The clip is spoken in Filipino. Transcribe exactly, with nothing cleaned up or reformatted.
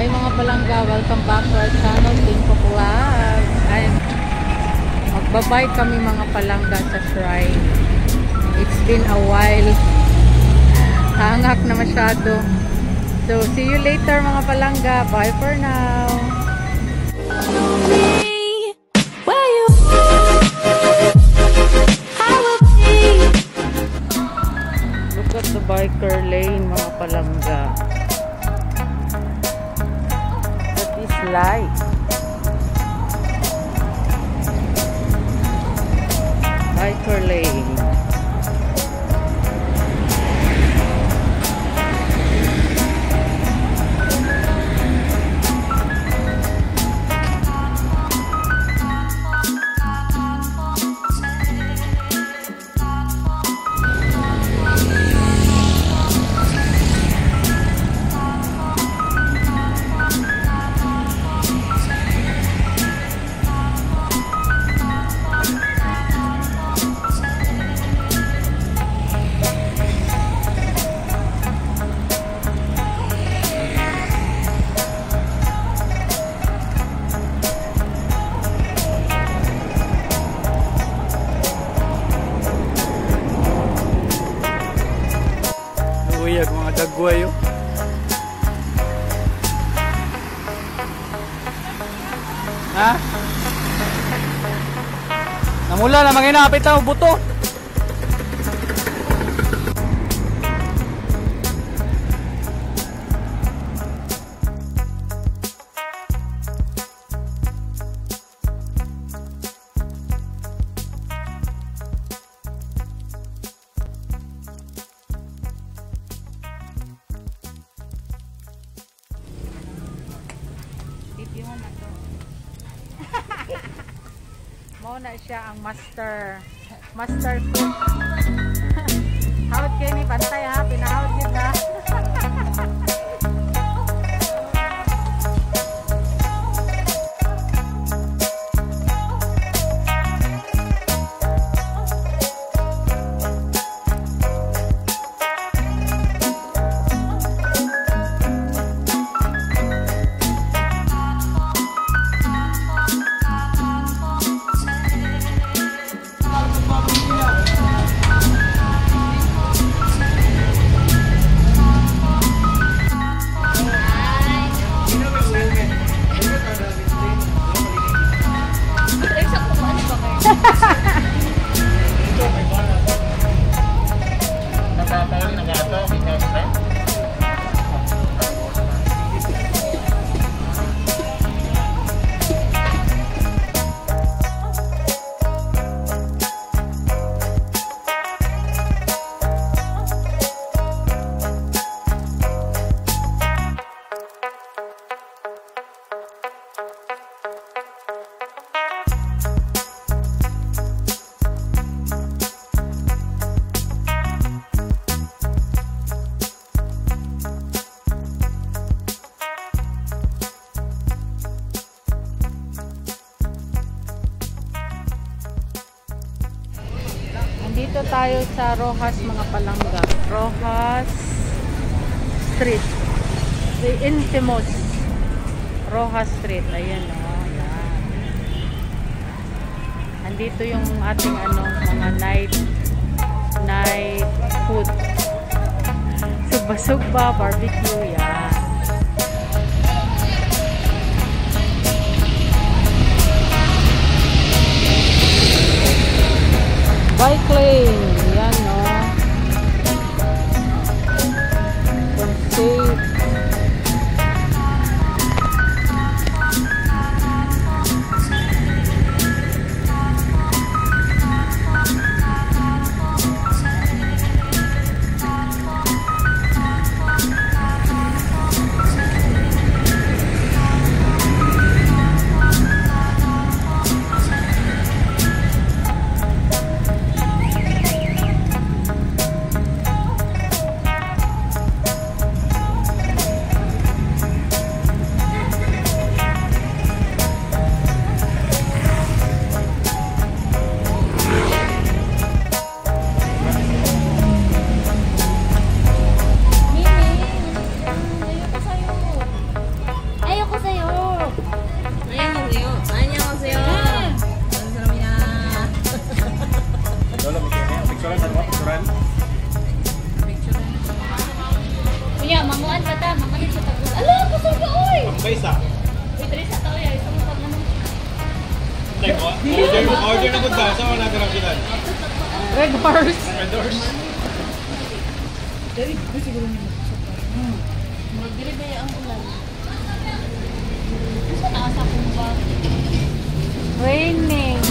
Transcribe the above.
Ay mga palangga, welcome back to our channel, Tinko Vlog. Ay, magbabay kami mga palangga sa shrine. It's been a while. Hangak na masyado. So, see you later mga palangga. Bye for now. Look at the biker lane mga palangga. That is light. Biker lane. Uyag mga dagway oh. Ha? Namula na mga inapit ang buto. Muna siya ang master master cook. Hawad kayo ni pantay ha, pinahawad din na. Dito tayo sa Rojas mga palangga. Rojas Street. The infamous Rojas Street. Ayan o. Oh, ayan. Andito yung ating ano, mga night night food. Sugba-sugba, barbecue. Yan. Bike lane, yan no. Safe. Order, order na po ba? Saan mo nagarang sila? Red horse. Red Horse. Magdiri ba yung ulan? Sa taas akong ba? Raining.